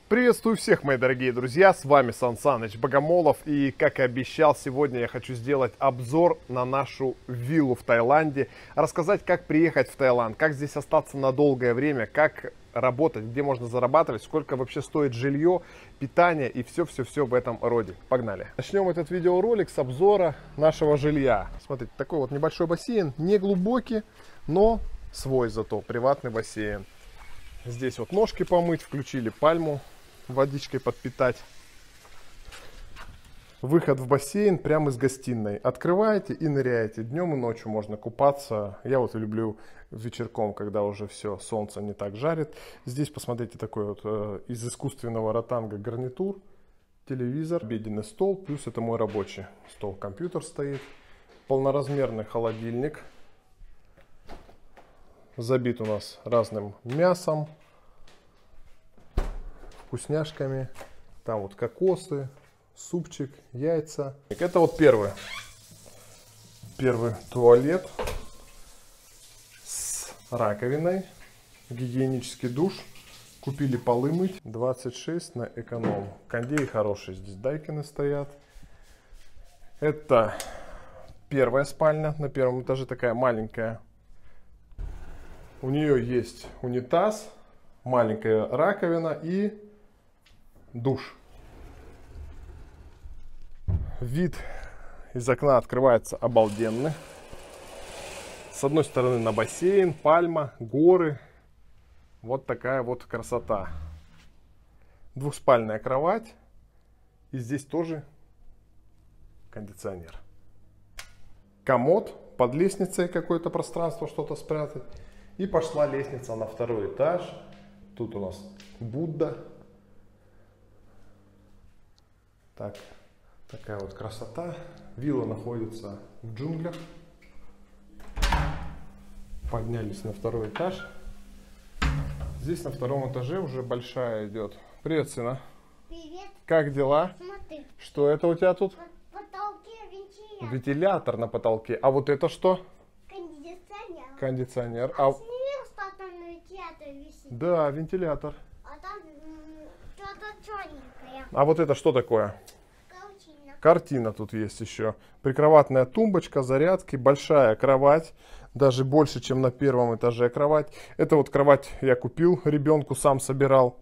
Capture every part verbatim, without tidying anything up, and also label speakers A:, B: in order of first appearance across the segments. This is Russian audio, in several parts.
A: Приветствую всех, мои дорогие друзья, с вами Сан Саныч Богомолов, и, как и обещал, сегодня я хочу сделать обзор на нашу виллу в Таиланде, рассказать, как приехать в Таиланд, как здесь остаться на долгое время, как работать, где можно зарабатывать, сколько вообще стоит жилье, питание и все-все-все в этом роде. Погнали! Начнем этот видеоролик с обзора нашего жилья. Смотрите, такой вот небольшой бассейн, не глубокий, но свой зато, приватный бассейн. Здесь вот ножки помыть, включили пальму, водичкой подпитать. Выход в бассейн прямо из гостиной. Открываете и ныряете. Днем и ночью можно купаться. Я вот люблю вечерком, когда уже все, солнце не так жарит. Здесь, посмотрите, такой вот э, из искусственного ротанга гарнитур. Телевизор, обеденный стол, плюс это мой рабочий стол. Компьютер стоит. Полноразмерный холодильник. Забит у нас разным мясом, вкусняшками. Там вот кокосы, супчик, яйца. Это вот первый. Первый туалет с раковиной. Гигиенический душ. Купили полы мыть. двадцать шесть на эконом. Кондей хороший. Здесь дайкины стоят. Это первая спальня. На первом этаже такая маленькая. У нее есть унитаз, маленькая раковина и душ. Вид из окна открывается обалденный. С одной стороны на бассейн, пальма, горы. Вот такая вот красота. Двухспальная кровать. И здесь тоже кондиционер. Комод, под лестницей какое-то пространство, что-то спрятать. И пошла лестница на второй этаж. Тут у нас Будда. Так, такая вот красота. Вилла находится в джунглях. Поднялись на второй этаж. Здесь на втором этаже уже большая идет. Привет, сына.
B: Привет.
A: Как дела?
B: Смотри.
A: Что это у тебя тут?
B: На потолке вентилятор.
A: Вентилятор на потолке. А вот это что?
B: Кондиционер.
A: Кондиционер.
B: А
A: А...
B: снизу что-то на вентиляторе висит.
A: Да, вентилятор.
B: А там что-то черненькое.
A: А вот это что такое?
B: Картина.
A: Картина тут есть еще. Прикроватная тумбочка, зарядки, большая кровать. Даже больше, чем на первом этаже кровать. Это вот кровать я купил ребенку, сам собирал.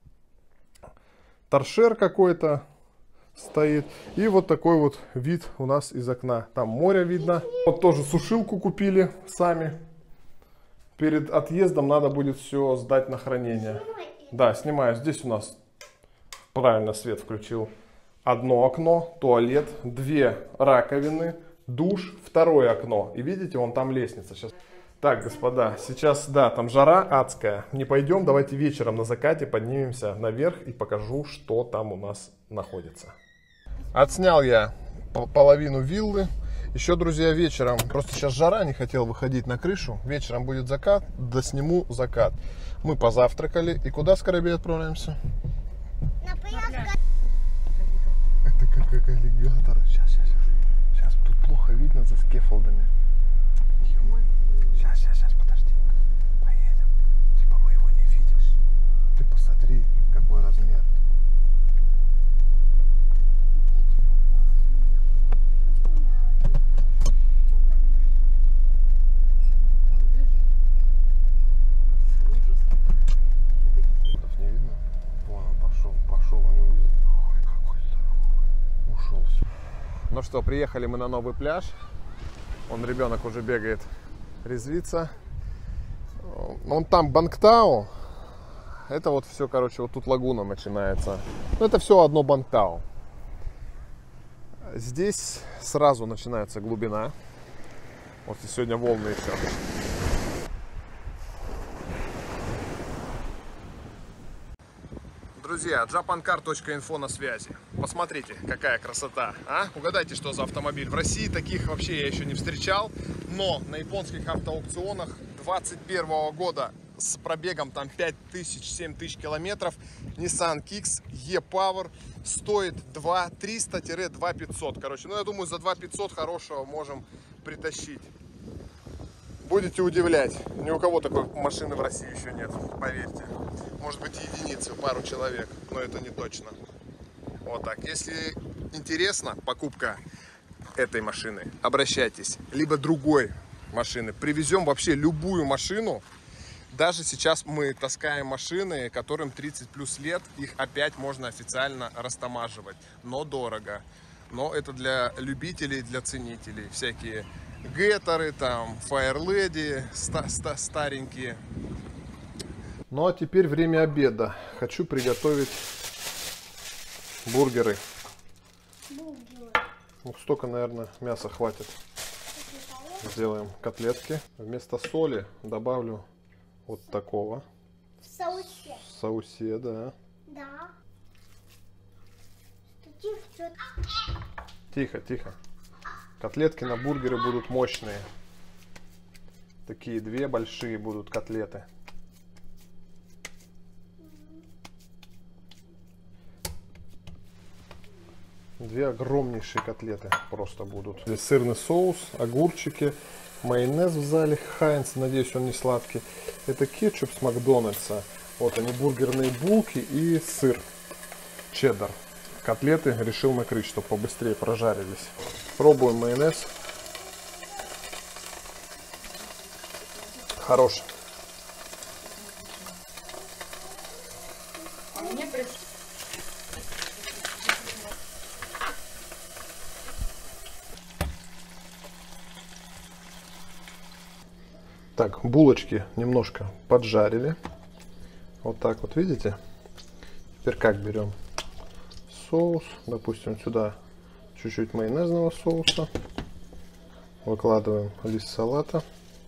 A: Торшер какой-то стоит. И вот такой вот вид у нас из окна. Там море видно. Вот тоже сушилку купили сами. Перед отъездом надо будет все сдать на хранение. Да, снимаю. Здесь у нас, правильно, свет включил. Одно окно, туалет, две раковины, душ, второе окно. И видите, вон там лестница. Сейчас. Так, господа, сейчас, да, там жара адская. Не пойдем, давайте вечером на закате поднимемся наверх и покажу, что там у нас находится. Отснял я половину виллы. Еще, друзья, вечером, просто сейчас жара, не хотел выходить на крышу. Вечером будет закат, досниму закат. Мы позавтракали. И куда, Скоробей, отправляемся?
B: На пляж.
A: Это как, как аллигатор. Сейчас, сейчас, сейчас. Сейчас тут плохо видно за скефолдами. Сейчас, сейчас, сейчас, подожди. Поедем. Типа мы его не видим. Ты посмотри, какой размер. Не видно? Вон он пошел, пошел, у него... Ой, какой здоровый. Ушел. Ну что, приехали мы на новый пляж. Он, ребенок уже бегает, резвится. Он там Бангтау. Это вот все, короче, вот тут лагуна начинается. Ну, это все одно Бангтау. Здесь сразу начинается глубина. Вот и сегодня волны еще. Друзья, джапанкар точка инфо на связи. Посмотрите, какая красота. А? Угадайте, что за автомобиль. В России таких вообще я еще не встречал. Но на японских автоаукционах двадцать первого года с пробегом там пять тысяч — семь тысяч километров Nissan Kicks E-Power стоит два триста — два пятьсот. Короче, ну я думаю, за два пятьсот хорошего можем притащить. Будете удивлять. Ни у кого такой машины в России еще нет, поверьте. может быть единицы, пару человек, но это не точно. Вот так. Если интересна покупка этой машины, обращайтесь. Либо другой машины. Привезем вообще любую машину. Даже сейчас мы таскаем машины, которым тридцать плюс лет. Их опять можно официально растамаживать. Но дорого. Но это для любителей, для ценителей. Всякие геттеры, там, фаерледи, ста ста старенькие. Ну а теперь время обеда. Хочу приготовить бургеры.
B: Бургеры.
A: Ну, столько, наверное, мяса хватит. Сделаем котлетки. Вместо соли добавлю вот такого.
B: В соусе.
A: В соусе, да.
B: Да. Тихо, что-то.
A: Тихо, тихо. Котлетки на бургеры будут мощные. Такие две большие будут котлеты. Две огромнейшие котлеты просто будут. Здесь сырный соус, огурчики, майонез в зале Хайнц, надеюсь, он не сладкий. Это кетчуп с Макдональдса. Вот они, бургерные булки и сыр чеддер. Котлеты решил накрыть, чтобы побыстрее прожарились. Пробуем майонез. Хороший. Так, булочки немножко поджарили. Вот так вот, видите? Теперь как берем соус, допустим, сюда чуть-чуть майонезного соуса. Выкладываем лист салата.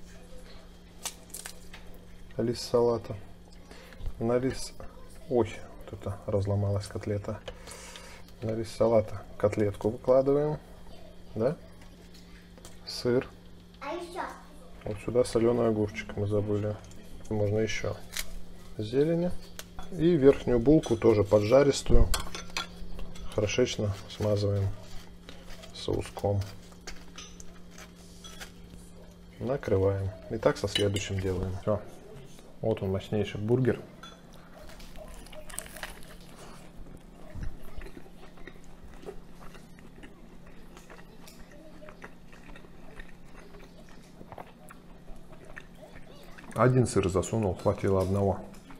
A: Лист салата. На лист... Ой, вот это разломалась котлета. На лист салата котлетку выкладываем. Да? Сыр.
B: А еще?
A: Вот сюда соленый огурчик мы забыли. Можно еще зелени. И верхнюю булку тоже поджаристую. Хорошечно смазываем соуском. Накрываем. И так со следующим делаем. Все. Вот он, мощнейший бургер. Один сыр засунул, хватило одного.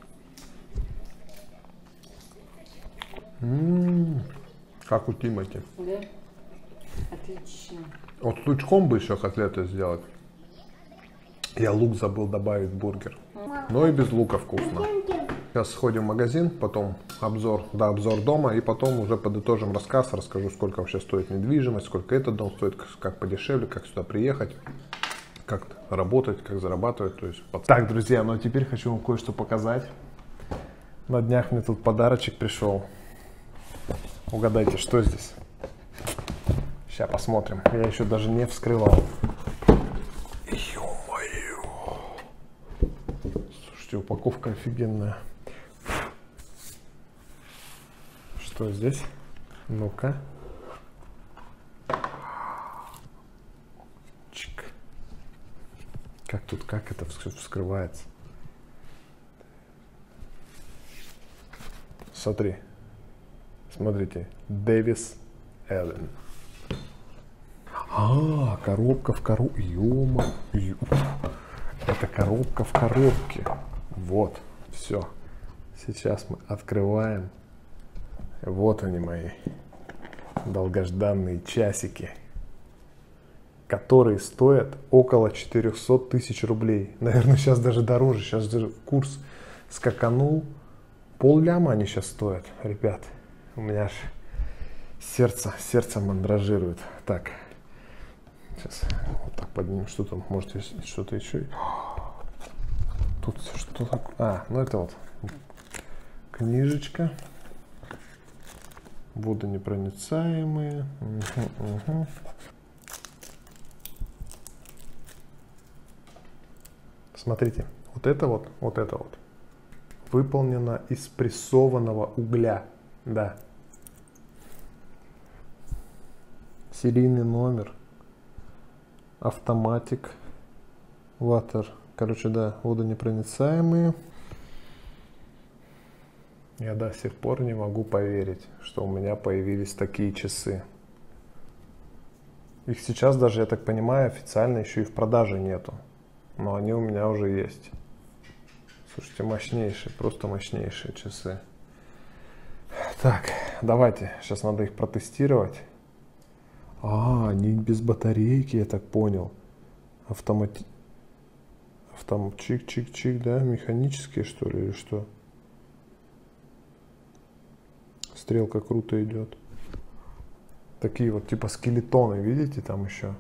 A: М-м-м, как у Тимати.
C: Да? Отлично.
A: Вот с лучком бы еще котлеты сделать. Я лук забыл добавить в бургер. Но и без лука вкусно. Сейчас сходим в магазин, потом обзор, да, обзор дома, и потом уже подытожим рассказ, расскажу, сколько вообще стоит недвижимость, сколько этот дом стоит, как подешевле, как сюда приехать, как работать, как зарабатывать. То есть... Так, друзья, ну а теперь хочу вам кое-что показать. На днях мне тут подарочек пришел. Угадайте, что здесь? Сейчас посмотрим. Я еще даже не вскрывал. Ё-моё! Слушайте, упаковка офигенная. Что здесь? Ну-ка. Чик. Как тут, как это вскрывается? Смотри. Смотрите. Дэвис Эллен. А, коробка в коробке. Ё-моё. Это коробка в коробке. Вот. Все. Сейчас мы открываем. Вот они, мои долгожданные часики, которые стоят около четырёхсот тысяч рублей. Наверное, сейчас даже дороже. Сейчас даже курс скаканул. Пол-ляма они сейчас стоят, ребят. У меня аж сердце, сердце мандражирует. Так, сейчас вот так поднимем. Что там? Может, есть что-то еще? Тут что-то... А, ну это вот книжечка. Водонепроницаемые. Угу, угу. Смотрите, вот это вот, вот это вот выполнено из прессованного угля. Да. Серийный номер. Автоматик. Ватер. Короче, да, водонепроницаемые. Я до сих пор не могу поверить, что у меня появились такие часы. Их сейчас даже, я так понимаю, официально еще и в продаже нету. Но они у меня уже есть. Слушайте, мощнейшие, просто мощнейшие часы. Так, давайте, сейчас надо их протестировать. А, они без батарейки, я так понял. Автомати... Автом... Чик-чик-чик, да? Механические, что ли, или что? Стрелка круто идет. Такие вот типа скелетоны, видите, там еще.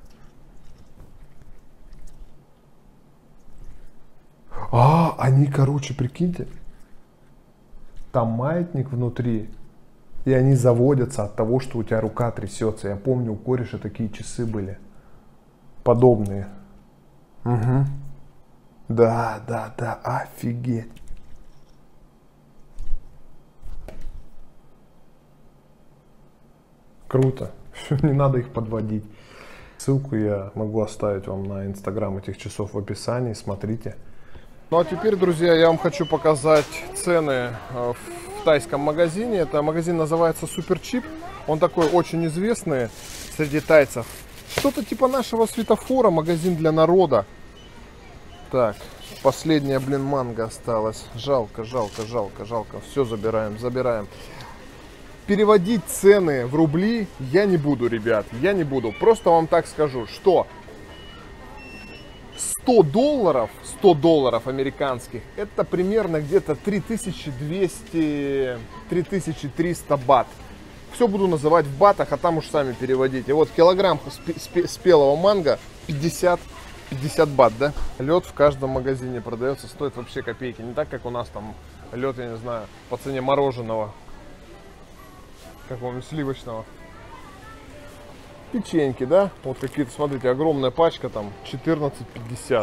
A: А, они, короче, прикиньте. Там маятник внутри. И они заводятся от того, что у тебя рука трясется. Я помню, у кореша такие часы были. Подобные. Угу. Да, да, да, офигеть. Круто. Не надо их подводить. Ссылку я могу оставить вам на инстаграм этих часов в описании. Смотрите. Ну а теперь, друзья, я вам хочу показать цены в тайском магазине. Это магазин называется Суперчип. Он такой очень известный среди тайцев. Что-то типа нашего светофора, магазин для народа. Так, последняя, блин, манго осталась. Жалко, жалко, жалко, жалко. Все забираем, забираем. Переводить цены в рубли я не буду, ребят, я не буду. Просто вам так скажу, что сто долларов, сто долларов американских, это примерно где-то три тысячи двести — три тысячи триста бат. Все буду называть в батах, а там уж сами переводите. Вот килограмм спелого манго пятьдесят бат, да? Лед в каждом магазине продается, стоит вообще копейки. Не так, как у нас там лед, я не знаю, по цене мороженого. Какого-нибудь сливочного. Печеньки, да? Вот какие-то, смотрите, огромная пачка, там четырнадцать пятьдесят.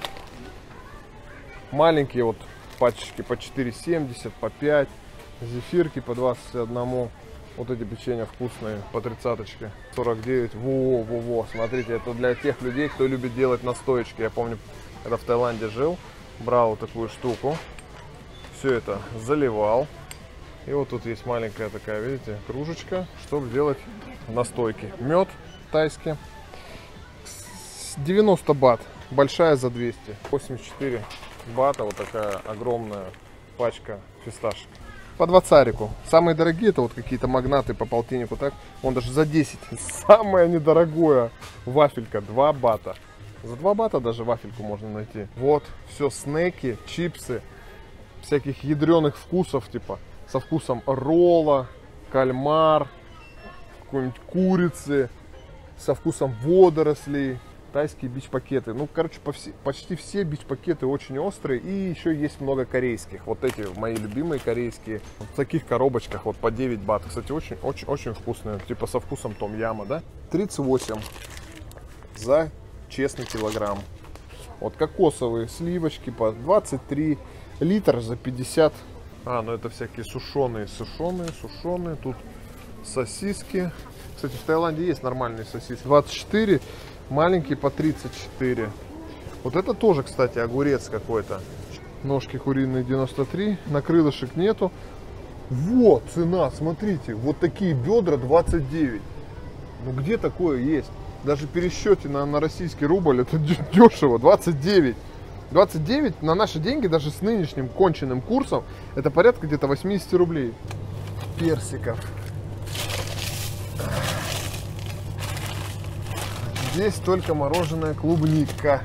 A: Маленькие вот пачечки по четыре семьдесят, по пять. Зефирки по двадцать один. Вот эти печенья вкусные, по тридцаточке. сорок девять. Во-во-во. Смотрите, это для тех людей, кто любит делать настоечки. Я помню, когда в Таиланде жил, брал вот такую штуку. Все это заливал. И вот тут есть маленькая такая, видите, кружечка, чтобы делать настойки. Мед тайский. девяносто бат. Большая за двести. восемьдесят четыре бата. Вот такая огромная пачка фисташек. По двадцарику. Самые дорогие это вот какие-то магнаты по полтиннику. Так, он даже за десять. Самое недорогое вафелька. два бата. За два бата даже вафельку можно найти. Вот. Все снеки, чипсы. Всяких ядреных вкусов типа. Со вкусом ролла, кальмар, какой-нибудь курицы, со вкусом водорослей, тайские бич-пакеты. Ну, короче, по все, почти все бич-пакеты очень острые. И еще есть много корейских. Вот эти мои любимые корейские. Вот в таких коробочках вот по девять бат. Кстати, очень-очень-очень вкусные. Типа со вкусом том-яма, да? тридцать восемь за честный килограмм. Вот кокосовые сливочки по двадцать три, литр за пятьдесят. А, ну это всякие сушеные, сушеные, сушеные. Тут сосиски. Кстати, в Таиланде есть нормальные сосиски. двадцать четыре, маленькие по тридцать четыре. Вот это тоже, кстати, огурец какой-то. Ножки куриные девяносто три, накрылышек нету. Вот цена, смотрите, вот такие бедра двадцать девять. Ну где такое есть? Даже в пересчете на, на российский рубль это дешево, двадцать девять. двадцать девять на наши деньги, даже с нынешним конченным курсом, это порядка где-то восемьдесят рублей. Персиков. Здесь только мороженое клубника.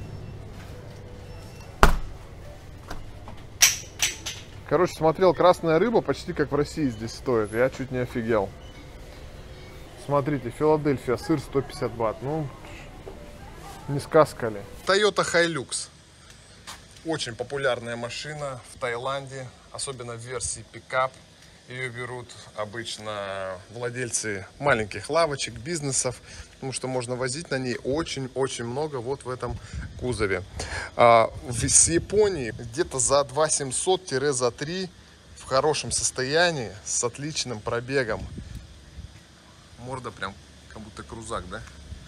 A: Короче, смотрел, красная рыба почти как в России здесь стоит. Я чуть не офигел. Смотрите, Филадельфия, сыр сто пятьдесят бат. Ну, не сказка ли. Toyota Hilux. Очень популярная машина в Таиланде, особенно в версии пикап. Ее берут обычно владельцы маленьких лавочек, бизнесов, потому что можно возить на ней очень-очень много вот в этом кузове. А с Японии где-то за два семьсот — за три в хорошем состоянии, с отличным пробегом. Морда прям как будто крузак, да?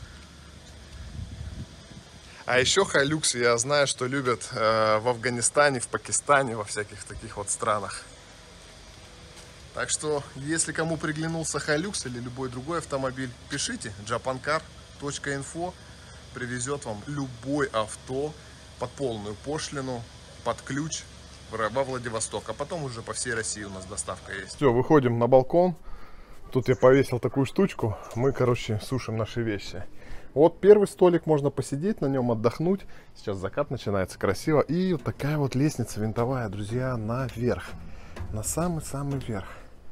A: А еще Hilux, я знаю, что любят э, в Афганистане, в Пакистане, во всяких таких вот странах. Так что, если кому приглянулся Hilux или любой другой автомобиль, пишите джапанкар точка инфо, привезет вам любой авто под полную пошлину, под ключ во Владивосток, а потом уже по всей России у нас доставка есть. Все, выходим на балкон. Тут я повесил такую штучку. Мы, короче, сушим наши вещи. Вот первый столик, можно посидеть на нем, отдохнуть. Сейчас закат начинается красиво. И вот такая вот лестница винтовая, друзья, наверх. На самый-самый верх.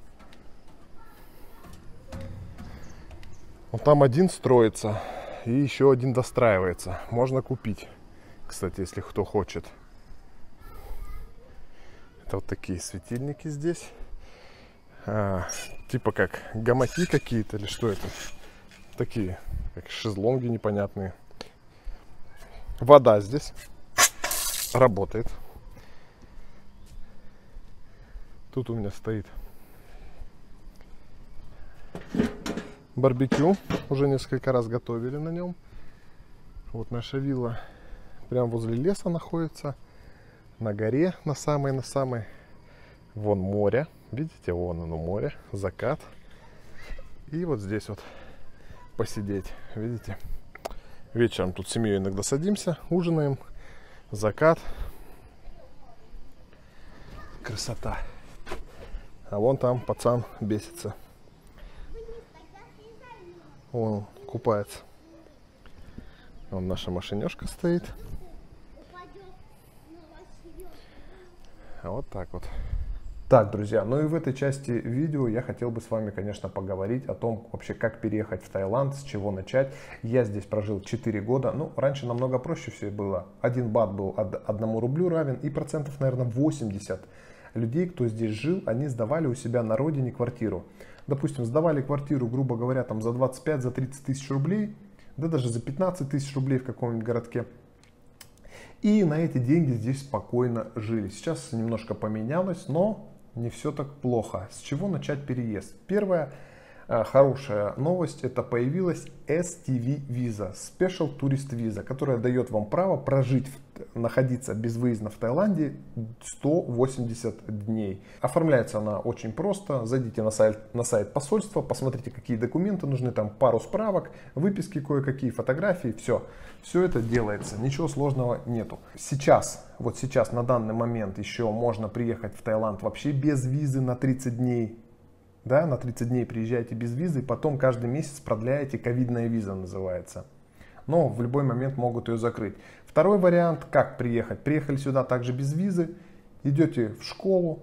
A: Вот там один строится. И еще один достраивается. Можно купить. Кстати, если кто хочет. Это вот такие светильники здесь. А, типа как гамаки какие-то или что это? Такие, как шезлонги непонятные. Вода здесь работает. Тут у меня стоит барбекю. Уже несколько раз готовили на нем. Вот наша вилла прямо возле леса находится. На горе, на самой, на самой. Вон море. Видите, вон оно море. Закат. И вот здесь вот посидеть. Видите? Вечером тут с семьей иногда садимся, ужинаем. Закат. Красота. А вон там пацан бесится. Вон купается. Вон наша машинешка стоит. Вот так вот. Так, друзья, ну и в этой части видео я хотел бы с вами, конечно, поговорить о том, вообще, как переехать в Таиланд, с чего начать. Я здесь прожил четыре года. Ну, раньше намного проще все было. Один бат был одному рублю равен, и процентов, наверное, восемьдесят людей, кто здесь жил, они сдавали у себя на родине квартиру. Допустим, сдавали квартиру, грубо говоря, там за двадцать пять, за тридцать тысяч рублей, да даже за пятнадцать тысяч рублей в каком-нибудь городке. И на эти деньги здесь спокойно жили. Сейчас немножко поменялось, но не все так плохо. С чего начать переезд? Первая э, хорошая новость, это появилась эс ти ви-виза, Special Tourist Visa, которая дает вам право прожить, находиться безвыездно в Таиланде сто восемьдесят дней. Оформляется она очень просто. Зайдите на сайт, на сайт посольства, посмотрите, какие документы нужны, там пару справок, выписки кое-какие, фотографии, все. Все это делается, ничего сложного нету. Сейчас, вот сейчас, на данный момент еще можно приехать в Таиланд вообще без визы на тридцать дней. Да, на тридцать дней приезжаете без визы, потом каждый месяц продляете, ковидная виза называется. Но в любой момент могут ее закрыть. Второй вариант, как приехать. Приехали сюда также без визы, идете в школу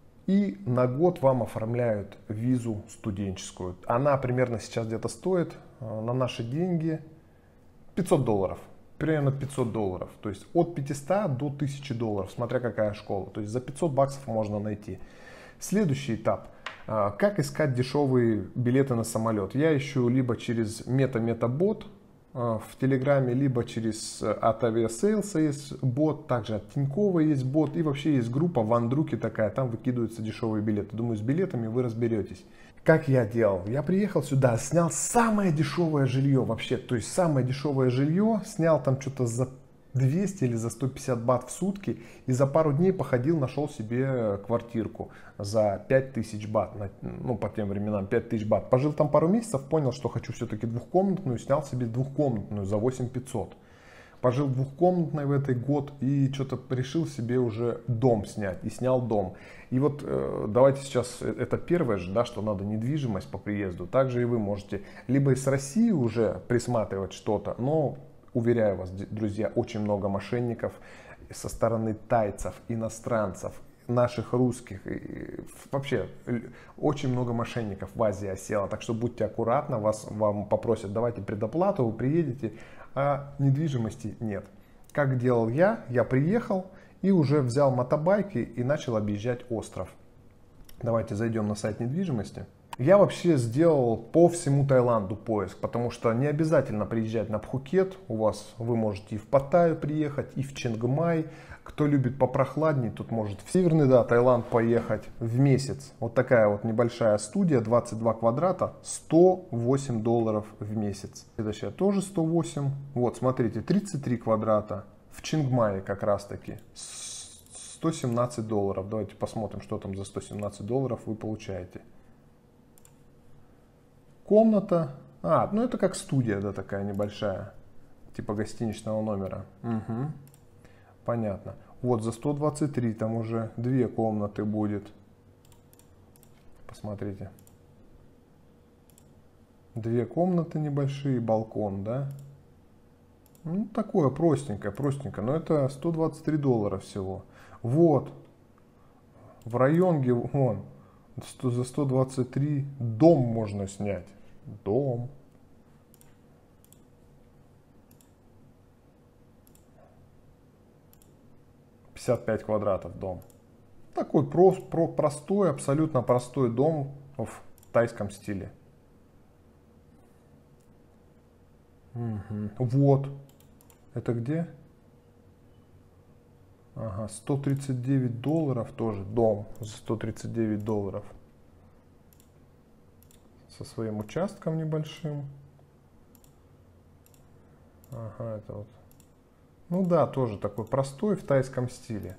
A: и на год вам оформляют визу студенческую. Она примерно сейчас где-то стоит на наши деньги пятьсот долларов. Примерно пятьсот долларов. То есть от пятисот до тысячи долларов, смотря какая школа. То есть за пятьсот баксов можно найти. Следующий этап. Как искать дешевые билеты на самолет? Я ищу либо через мета-мета-бот в Телеграме, либо через от Авиасейлса есть бот, также от Тинькова есть бот, и вообще есть группа Вандруки такая, там выкидываются дешевые билеты. Думаю, с билетами вы разберетесь. Как я делал? Я приехал сюда, снял самое дешевое жилье вообще, то есть самое дешевое жилье, снял там что-то за двести или за сто пятьдесят бат в сутки, и за пару дней походил, нашел себе квартирку за пять тысяч бат, ну по тем временам пять тысяч бат. Пожил там пару месяцев, понял, что хочу все-таки двухкомнатную, снял себе двухкомнатную за восемь тысяч пятьсот. Пожил двухкомнатной в этой год и что-то решил себе уже дом снять, и снял дом. И вот э, давайте сейчас, это первое же, да, что надо недвижимость по приезду. Также и вы можете либо из России уже присматривать что-то, но уверяю вас, друзья, очень много мошенников со стороны тайцев, иностранцев, наших русских. И вообще очень много мошенников в Азии осело. Так что будьте аккуратны, вас, вам попросят, давайте предоплату, вы приедете, а недвижимости нет. Как делал я? Я приехал и уже взял мотобайки и начал объезжать остров. Давайте зайдем на сайт недвижимости. Я вообще сделал по всему Таиланду поиск, потому что не обязательно приезжать на Пхукет. У вас вы можете и в Паттайю приехать, и в Чиангмай. Кто любит попрохладнее, тут может в Северный, да, Таиланд поехать в месяц. Вот такая вот небольшая студия, двадцать два квадрата, сто восемь долларов в месяц. Следующая тоже сто восемь. Вот, смотрите, тридцать три квадрата в Чиангмае как раз таки. сто сто семнадцать долларов. Давайте посмотрим, что там за сто семнадцать долларов вы получаете. Комната. А, ну это как студия, да, такая небольшая. Типа гостиничного номера. Угу. Понятно. Вот за сто двадцать три там уже две комнаты будет. Посмотрите. Две комнаты небольшие, балкон, да? Ну, такое простенькое, простенькое. Но это сто двадцать три доллара всего. Вот. В районе, вон, за сто двадцать три дом можно снять. Дом. пятьдесят пять квадратов дом. Такой про, про, простой, абсолютно простой дом в тайском стиле. Угу. Вот. Это где? Ага, сто тридцать девять долларов тоже. Дом за сто тридцать девять долларов. Со своим участком небольшим. Ага, это вот. Ну да, тоже такой простой в тайском стиле.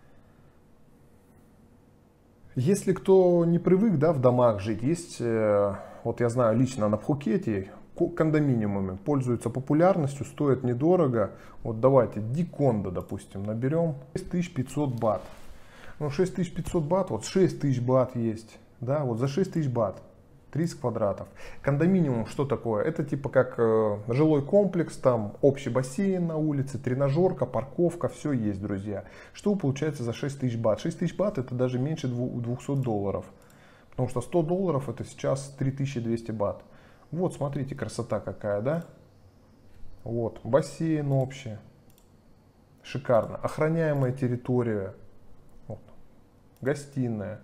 A: Если кто не привык, да, в домах жить, есть, э, вот я знаю лично на Пхукете, кондоминиумами пользуются популярностью, стоят недорого. Вот давайте Дикондо, допустим, наберем шесть тысяч пятьсот бат. Ну шесть тысяч пятьсот бат, вот шесть тысяч бат есть, да, вот за шесть тысяч бат. тридцать квадратов. Кондоминиум что такое? Это типа как э, жилой комплекс, там общий бассейн на улице, тренажерка, парковка, все есть, друзья. Что получается за шесть тысяч бат? шесть тысяч бат это даже меньше двухсот долларов. Потому что сто долларов это сейчас три тысячи двести бат. Вот, смотрите, красота какая, да? Вот, бассейн общий. Шикарно. Охраняемая территория. Вот. Гостиная.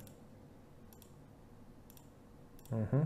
A: Угу.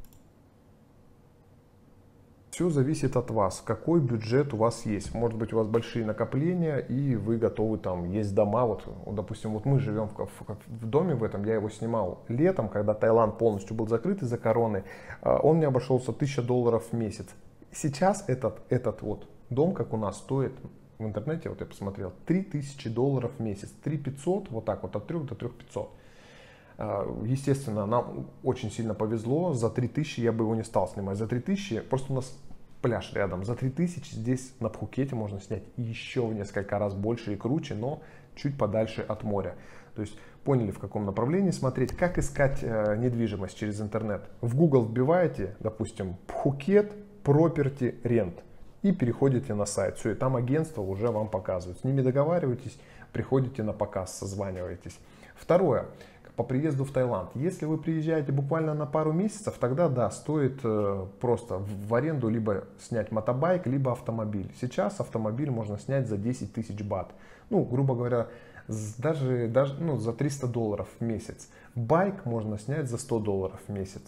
A: Все зависит от вас, какой бюджет у вас есть. Может быть, у вас большие накопления, и вы готовы там, есть дома, вот, вот допустим, вот мы живем в, в, в доме в этом, я его снимал летом, когда Таиланд полностью был закрыт из-за короны, он мне обошелся тысяча долларов в месяц. Сейчас этот, этот вот дом, как у нас, стоит в интернете, вот я посмотрел, три тысячи долларов в месяц, три тысячи пятьсот, вот так вот, от трёх до трёх тысяч пятисот. Естественно, нам очень сильно повезло, за три тысячи я бы его не стал снимать, за три тысячи, просто у нас пляж рядом, за три тысячи здесь на Пхукете можно снять еще в несколько раз больше и круче, но чуть подальше от моря. То есть поняли, в каком направлении смотреть, как искать э, недвижимость через интернет. В Google вбиваете, допустим, Phuket Property Rent и переходите на сайт, все, и там агентство уже вам показывает. С ними договариваетесь, приходите на показ, созваниваетесь. Второе. По приезду в Таиланд. Если вы приезжаете буквально на пару месяцев, тогда да, стоит э, просто в аренду либо снять мотобайк, либо автомобиль. Сейчас автомобиль можно снять за десять тысяч бат. Ну, грубо говоря, даже, даже ну, за триста долларов в месяц. Байк можно снять за сто долларов в месяц.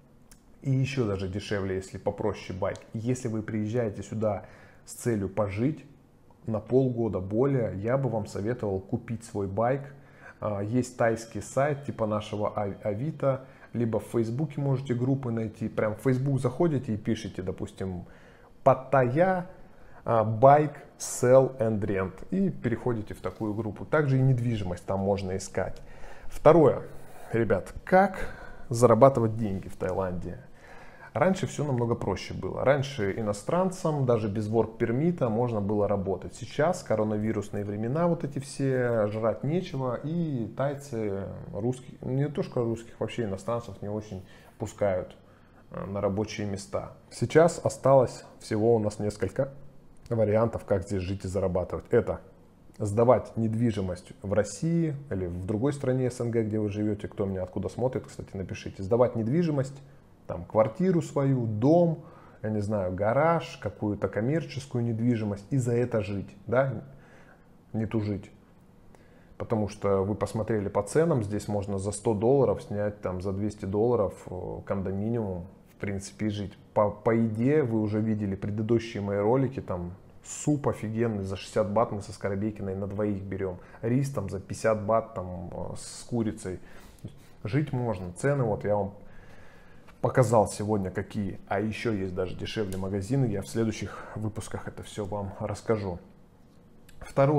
A: И еще даже дешевле, если попроще байк. Если вы приезжаете сюда с целью пожить на полгода более, я бы вам советовал купить свой байк. Есть тайский сайт типа нашего Авито, либо в Фейсбуке можете группы найти. Прям в Фейсбук заходите и пишите, допустим, Паттайя Байк Sell and Rent и переходите в такую группу. Также и недвижимость там можно искать. Второе, ребят, как зарабатывать деньги в Таиланде? Раньше все намного проще было. Раньше иностранцам даже без ворк-пермита можно было работать. Сейчас коронавирусные времена, вот эти все, жрать нечего, и тайцы, русских, не то что русских, вообще иностранцев не очень пускают на рабочие места. Сейчас осталось всего у нас несколько вариантов, как здесь жить и зарабатывать. Это сдавать недвижимость в России или в другой стране СНГ, где вы живете, кто меня откуда смотрит, кстати, напишите. Сдавать недвижимость, там, квартиру свою, дом, я не знаю, гараж, какую-то коммерческую недвижимость и за это жить, да, не тужить. Потому что вы посмотрели по ценам, здесь можно за сто долларов снять, там, за двести долларов кондоминиум, в принципе, и жить. По, по еде вы уже видели предыдущие мои ролики, там, суп офигенный за шестьдесят бат мы со Скоробейкиной на двоих берем, рис там за пятьдесят бат там с курицей. Жить можно, цены вот я вам показал сегодня какие, а еще есть даже дешевле магазины, я в следующих выпусках это все вам расскажу. Второе,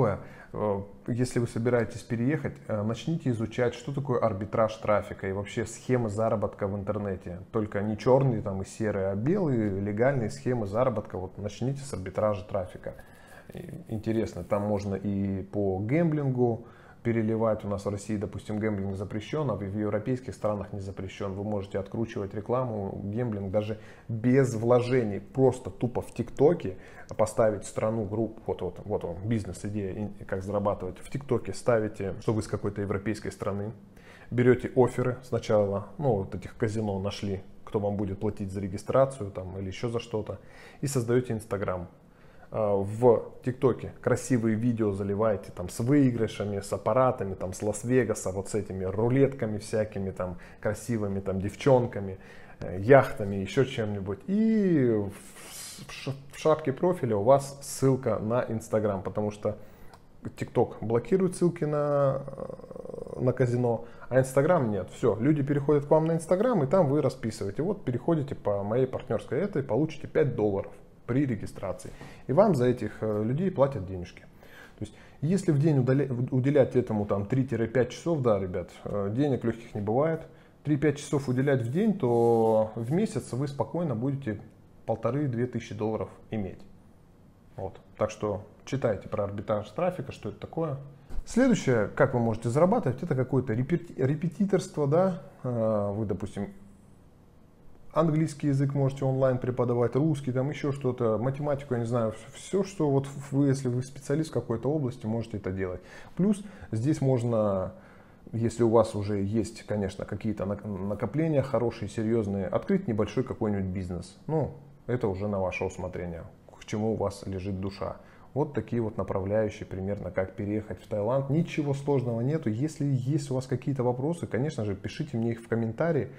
A: Если вы собираетесь переехать, начните изучать, что такое арбитраж трафика и вообще схемы заработка в интернете. Только не черные там и серые, а белые легальные схемы заработка. Вот начните с арбитража трафика. Интересно, там можно и по гэмблингу переливать. У нас в России, допустим, гэмблинг запрещен, а в европейских странах не запрещен. Вы можете откручивать рекламу, гэмблинг даже без вложений, просто тупо в ТикТоке поставить страну, группу, вот, вот, вот он, бизнес-идея, как зарабатывать. В ТикТоке ставите, что вы с какой-то европейской страны, берете офферы сначала, ну, вот этих казино нашли, кто вам будет платить за регистрацию там, или еще за что-то, и создаете Инстаграм. В ТикТоке красивые видео заливаете там с выигрышами, с аппаратами, там с Лас-Вегаса, вот с этими рулетками всякими, там красивыми там девчонками, яхтами, еще чем-нибудь. И в шапке профиля у вас ссылка на Инстаграм, потому что ТикТок блокирует ссылки на, на казино, а Инстаграм нет. Все, люди переходят к вам на Инстаграм, и там вы расписываете. Вот переходите по моей партнерской этой, получите пять долларов при регистрации. И вам за этих людей платят денежки. То есть, если в день удаля... уделять этому там три-пять часов, да, ребят, денег легких не бывает. три-пять часов уделять в день, то в месяц вы спокойно будете полторы-две тысячи долларов иметь. Вот. Так что читайте про арбитраж трафика, что это такое. Следующее, как вы можете зарабатывать, это какое-то репетиторство, да. Вы, допустим, английский язык можете онлайн преподавать, русский, там еще что-то, математику, я не знаю, все, что вот вы, если вы специалист в какой-то области, можете это делать. Плюс здесь можно, если у вас уже есть, конечно, какие-то накопления хорошие, серьезные, открыть небольшой какой-нибудь бизнес. Ну, это уже на ваше усмотрение, к чему у вас лежит душа. Вот такие вот направляющие примерно, как переехать в Таиланд. Ничего сложного нету. Если есть у вас какие-то вопросы, конечно же, пишите мне их в комментарии.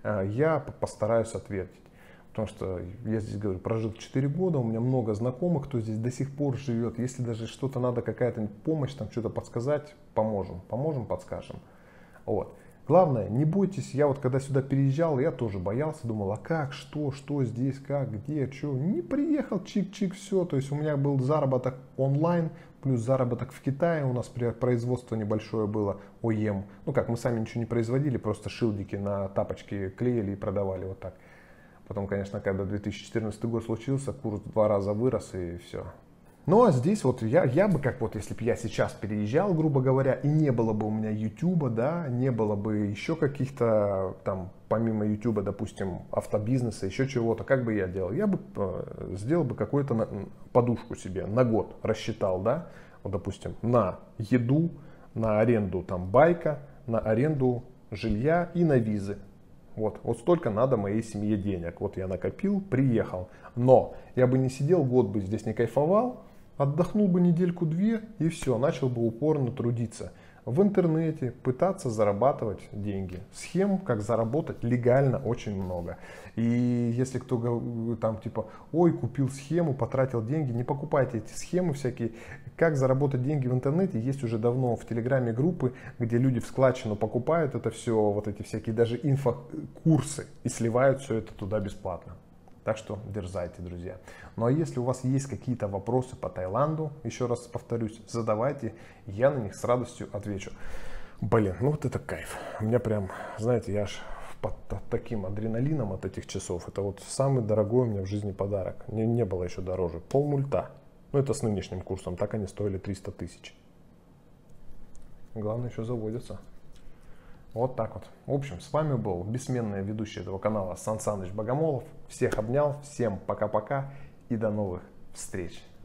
A: Я постараюсь ответить, потому что я здесь говорю, прожил четыре года, у меня много знакомых, кто здесь до сих пор живет. Если даже что-то надо, какая-то помощь, там что-то подсказать, поможем, поможем, подскажем. Вот. Главное, не бойтесь, я вот когда сюда переезжал, я тоже боялся, думал, а как, что, что здесь, как, где, что. Не приехал, чик-чик, все, то есть у меня был заработок онлайн, плюс заработок в Китае, у нас производство небольшое было, о е эм. Ну как, мы сами ничего не производили, просто шилдики на тапочки клеили и продавали вот так. Потом, конечно, когда две тысячи четырнадцатый год случился, курс в два раза вырос и все. Ну а здесь вот я, я бы, как вот если бы я сейчас переезжал, грубо говоря, и не было бы у меня ютуба, да, не было бы еще каких-то там, помимо ютуба, допустим, автобизнеса, еще чего-то, как бы я делал? Я бы э, сделал бы какую-то подушку себе на год, рассчитал, да, вот, допустим, на еду, на аренду там байка, на аренду жилья и на визы. Вот, вот столько надо моей семье денег. Вот я накопил, приехал. Но я бы не сидел год бы здесь, не кайфовал, отдохнул бы недельку-две и все, начал бы упорно трудиться в интернете, пытаться зарабатывать деньги. Схем, как заработать легально, очень много. И если кто там типа, ой, купил схему, потратил деньги, не покупайте эти схемы всякие. Как заработать деньги в интернете, есть уже давно в Телеграме группы, где люди в складчину покупают это все, вот эти всякие даже инфокурсы и сливают все это туда бесплатно. Так что дерзайте, друзья. Ну а если у вас есть какие-то вопросы по Таиланду, еще раз повторюсь, задавайте, я на них с радостью отвечу. Блин, ну вот это кайф. У меня прям, знаете, я аж под таким адреналином от этих часов. Это вот самый дорогой у меня в жизни подарок. Не, не было еще дороже. Полмульта. Ну это с нынешним курсом, так они стоили триста тысяч. Главное, еще заводятся. Вот так вот. В общем, с вами был бессменный ведущий этого канала Сан Саныч Богомолов. Всех обнял, всем пока-пока и до новых встреч.